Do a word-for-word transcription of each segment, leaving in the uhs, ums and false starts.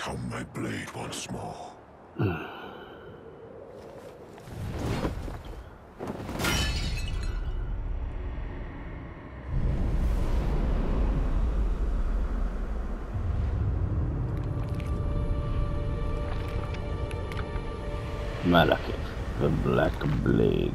become my blade once more. Malekith, the Black Blade.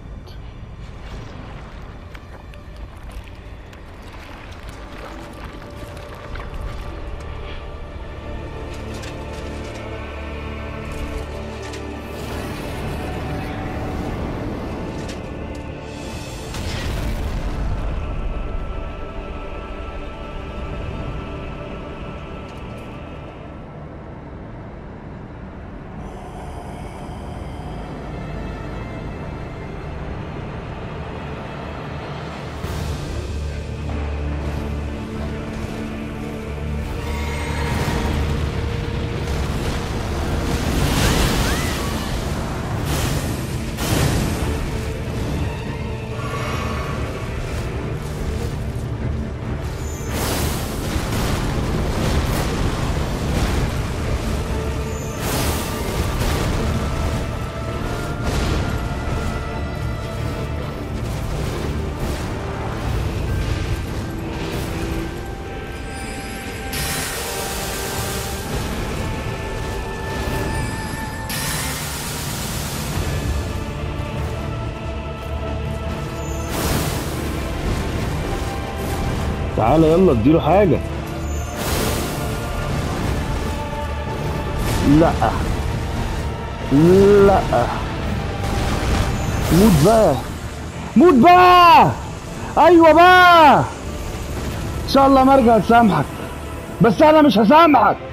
تعالى يلا اديله حاجة. لا لا موت بقى، موت بقى. ايوه بقى ان شاء الله ما ارجع اسامحك، بس انا مش هسامحك.